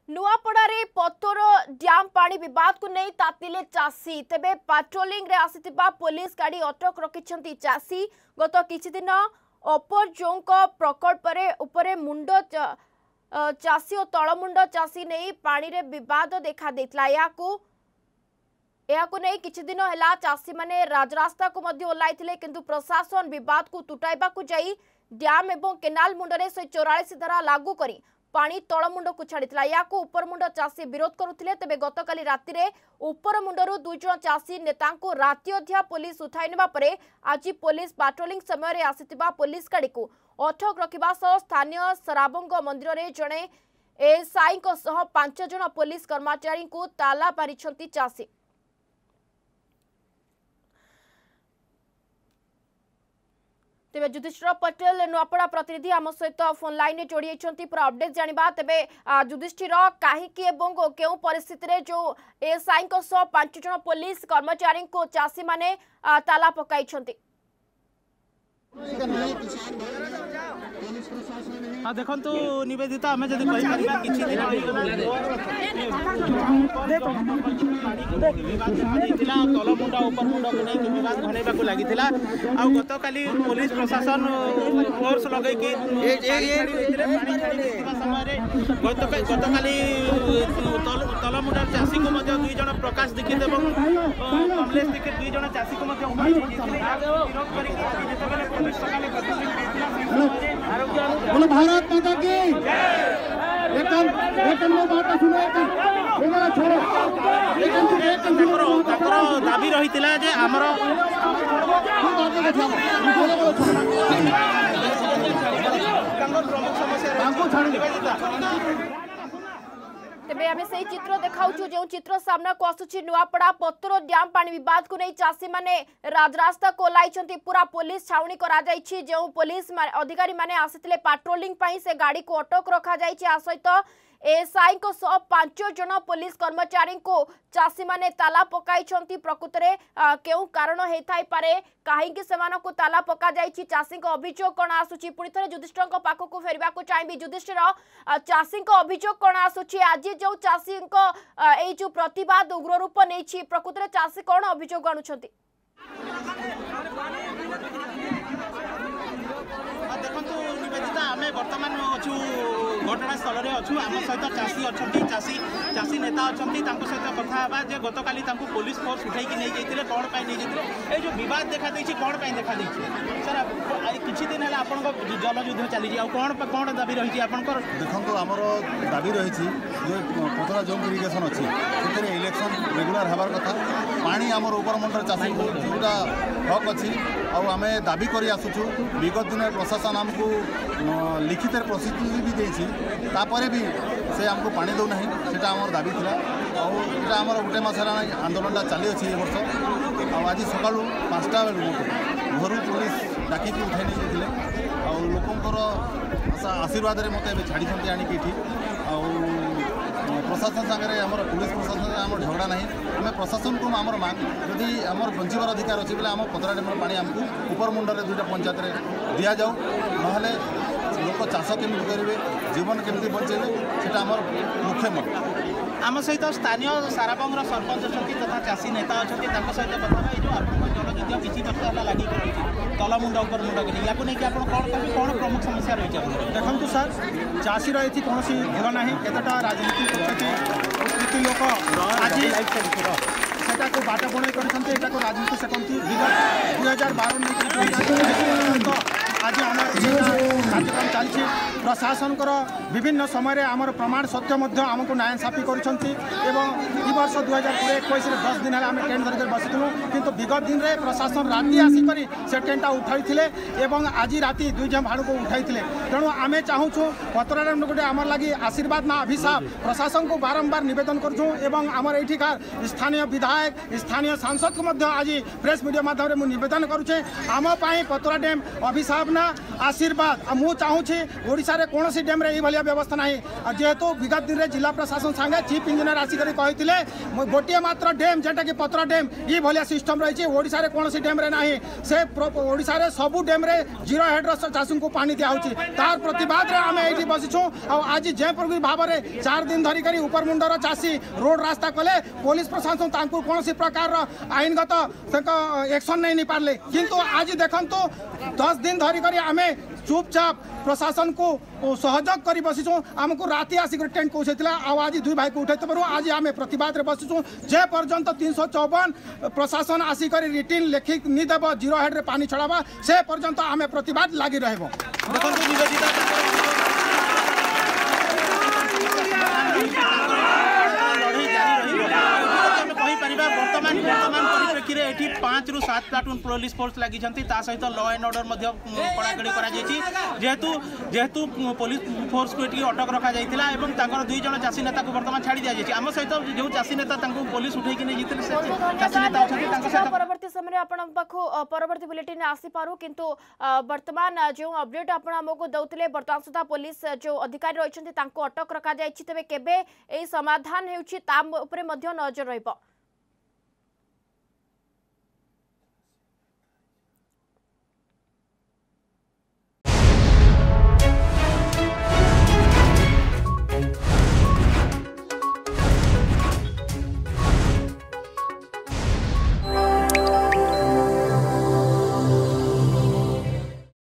नुआपड़ारे पत्थर डैम पानी विवाद को नहीं तातिले चाषी तेबे पेट्रोलिंग रे आसिथिबा पुलिस गाड़ी अटक रखिछंती चाषी गत किछि दिन अपर जोंक प्रकल्प रे उपरे मुंड चाषी और तलमुंड चाषी नहीं पानी रे विवाद देखा देतला याकू नहीं किछि दिन हैला चाषी माने राजरास्ता को मध्य ओलाइथिले किंतु प्रशासन विवाद को तुटाइबा को जाई डैम एवं केनाल मुंडरे 144 धारा लागू करी पानी तलमुंड को छाड़िथिला याकू उपरमुंड चाषी विरोध करुथिले तेबे गतकाली राति रे उपरमुंडरू 2 जण चाषी नेता को राति अध्या पुलिस उठाई नेबा परे आज पुलिस पेट्रोलिंग समय रे आसिथिबा पुलिस गाड़ी को अटक रखिबा सह स्थानीय सराबंग मंदिर रे जणे एएसआई को सह 5 जण पुलिस कर्मचारी को ताला पारिछंती चाषी। तेबे युधिष्ठिर पटेल नुआपड़ा प्रतिनिधि आम सहित फोन लाइन जोड़ी पूरा अपडेट जानिबा तेबे युधिष्ठिर काहीकि एवं केउ परिस्थिति रे जो एएसआई को सह 5 जण पुलिस कर्मचारी को चाषी माने ताला पकाइछंती। हाँ देखंतु निवेदिता आमे जदी कहि परिबा किछि दिन तलमुंडा उपरमुंडा को नहीं विवाद घनेबा को लागिथिला आ गतकाली पुलिस प्रशासन फोर्स लगै कि गतकाली तलमुंडा चाषी को मध्य 2 जण प्रकाश दीक्षित एवं कमलेश दीक्षित 2 जण चाषी को मध्य विरोध करिक पुलिस सकाले बोलो भारत माता की एकदम बात सुनो दाबी रही जे आमर तेबे आमे सही चित्र देखाउछु जो चित्र सामना को आसुछि नुआपड़ा पत्थर डैम पानी विवाद को नहीं चाषी माने राजरास्ता को लाइछंती पूरा पुलिस छाउनी करा जाइछि जो पुलिस अधिकारी माने आसितले पेट्रोलिंग पई से गाड़ी को अटक रखा जाइछि आ सहित एएसआई को सह 5 जण पुलिस कर्मचारी को चाषी माने ताला पकाइछंती प्रकृत रे केउ कारण हे थाई पारे काहे कि सेमानो को ताला पका जाइछि चाषी को अभियोग कोन आसुछि पुनी थरे युधिष्ठिर को पाखो को फेरबा को चाहबी युधिष्ठिर चाषी को अभियोग कोन आसुछि आज जो चाषी को एई जो प्रतिवाद उग्र रूप नेछि प्रकृत रे चाषी कोन अभियोग आनुछंती। देखंतु निवेदिता आमे वर्तमान अछु घटनास्थल में अच्छु आम सहित चाषी अच्छा चाषी नेता अच्छा सहित कथा जे गतकाली पुलिस फोर्स उठे नहीं जाते कौन पाई नहीं जाते ये जो विवाद देखा कौन पाई देखा सर किसी दिन है आप जलयुद्ध चली कौन कौन दाबी रही आपंकर देखो आमर दाबी रही जो पथरा जो इरिगेशन अच्छी से इलेक्शन रेगुलर हबार कथा पानी आमर उपरमंडल चाषी जोटा हक अच्छी आम दाबी कर आसुचु विगत दिन प्रशासन आमको लिखित प्रतिश्रुति भी देती तापर भी से आमको पानी दौना से आमर दाबी थी और आमर गोटे मस आंदोलन चली अच्छी वर्ष आज सका 5टा बेलू घर पुलिस डाक उठाई नहीं जाते और लोकंर आशीर्वाद में मत छाड़ी आणिक प्रशासन सागर आम पुलिस प्रशासन आम झगड़ा ना आम प्रशासन को आम मांग जदि आम बंचार अधिकार अच्छे बोले आम पतरा डेम पानी आमको उपरमुंडे 2टा पंचायत में दि जाऊ ना लोक चाष केमी करेंगे जीवन केमी बचेबे से आम मुख्य मत आम सहित स्थानीय साराबंगर सरपंच अच्छा तथा चाषी नेता अच्छा सहित कथा जो आप जलयुद्ध किसी वर्ष है लगी तलमुंड उपरमुंड को या नहीं आप कौन कह कौन प्रमुख समस्या रही है देखो सर चाषीर ये कौन भूल ना केतटा राजनीति लोक आज सेटा को बाट बणई कर राजनीति सकती विगत 2012 आज आम कार्यक्रम चलती प्रशासन विभिन्न समय आमर प्रमाण सत्य आमको न्यायसाफी कर वर्ष 2021 10 दिन आम टेंट धरिक बसीलु किंतु विगत दिन में प्रशासन राति आसिक से टेंटा उठाई आज राति 2 जण भाड़ को उठाई तेणु आम चाहूँ पतरा गोटे आमर लगी आशीर्वाद ना अभिशाप प्रशासन को बारंबार निवेदन करूँ आमर एठिकार स्थानीय विधायक स्थानीय सांसद को आज प्रेस मीडिया माध्यम मुझे निवेदन करुचे आम पतरा डैम अभिशाप करुणा आशीर्वाद मु चाहूँगी ओडिशा रे कौन सी डैम रे ये भाया व्यवस्था ना जेहेतु विगत दिन में जिला प्रशासन संगे चीफ इंजीनियर आसिक कहते गोटे मात्र डैम जेटा कि पत्र डैम ये भाया सिस्टम रही ओडिशा रे कौन सी डैम रे ना से ओडिशा रे सबू डैम रे जीरो हेड्र चाषी को पानी दिया तार प्रतिवाद आम ये बसीचु आज जेपरी भाव में 4 दिन धरिक उपरमुंडर चाषी रोड रास्ता कले पुलिस प्रशासन कौन प्रकार आईनगत एक्शन नहीं पारे किंतु आज देखु 10 दिन धरिक आम चुपचाप प्रशासन को सहयोग कर बसीचु आमको राति आसिक टेंट कौशला आज 2 भाई को उठे आज आम प्रतिवाद बसीचु जे पर्यंत 354 प्रशासन आसिक रिटिन लिखिक निदेव जीरो हेड रे पानी छड़ावा से पर्यंत आम प्रतिवाद लगी रहिबो। वर्तमान परिप्रेक्षी में 5 ରୁ 7 प्लाटून पुलिस फोर्स लगी सहित लॉ एंड ऑर्डर कड़ाकड़ी जेहेतु पुलिस फोर्स को ये अटक रखा जाता और 2 जन चाषी नेता को वर्तमान छाड़ी दि जाए आम सहित जो चाषी नेता पुलिस उठे नहीं चाषी नेता परवर्ती समय परवर्ती बुलेटिन आसीपारू किंतु वर्तमान जो अपडेट आपको दौले बर्तमान सुधा पुलिस जो अधिकारी रही अटक रखा तेज केबे समाधान होउछि ता उपरे मध्य नजर रहिबो।